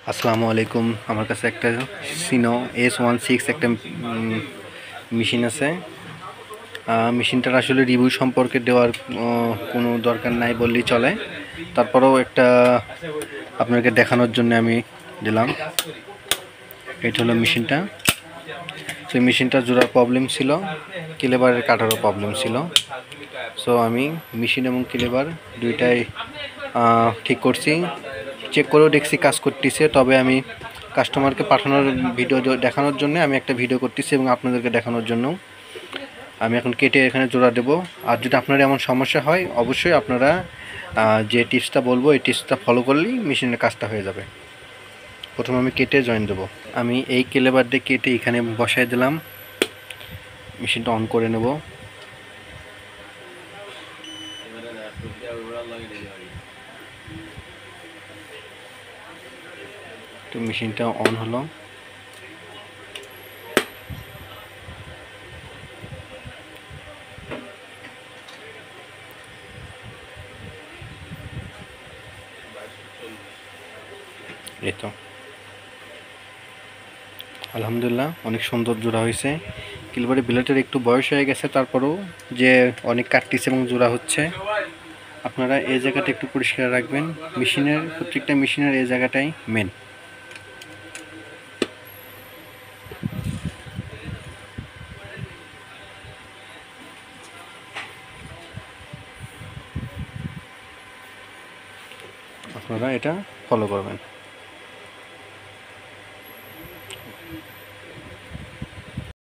আসসালামু আলাইকুম। আমার কাছে একটা সিনো S16 একটা মেশিন আছে। মেশিনটার আসলে রিভিউ সম্পর্কে দেওয়ার কোনো দরকার নাই বললেই চলে। তারপরেও একটা আপনাকে দেখানোর জন্য আমি দিলাম। এটা হলো মেশিনটা। সেই মেশিনটা জোড়ার প্রবলেম ছিল, ক্লিপারের কাটারও প্রবলেম ছিল। সো আমি মেশিন এবং ক্লিপার দুইটাই ঠিক করছি। চেক করেও দেখছি কাজ করতেছে, তবে আমি কাস্টমারকে পাঠানোর ভিডিও দেখানোর জন্য আমি একটা ভিডিও করতেছি এবং আপনাদেরকে দেখানোর জন্য আমি এখন কেটে এখানে জোড়া দেব। আর যদি আপনার এমন সমস্যা হয়, অবশ্যই আপনারা যে টিপসটা বলবো এই টিপসটা ফলো করলেই মেশিনের কাজটা হয়ে যাবে। প্রথমে আমি কেটে জয়েন দেবো। আমি এই ক্লিপার দিয়ে কেটে এখানে বসাই দিলাম। মেশিনটা অন করে নেব। তো মেশিনটা অন হলো। এই তো আলহামদুলিল্লাহ অনেক সুন্দর জোড়া হয়েছে। ক্লিপারের ব্লেডের একটু বয়স হয়ে গেছে, তারপরেও যে অনেক কাটতিছে এবং জোড়া হচ্ছে। আপনারা এই জায়গাটা একটু পরিষ্কার রাখবেন। মেশিনের প্রত্যেকটা মেশিনের এই জায়গাটাই মেন। আপনারা এটা ফলো করবেন।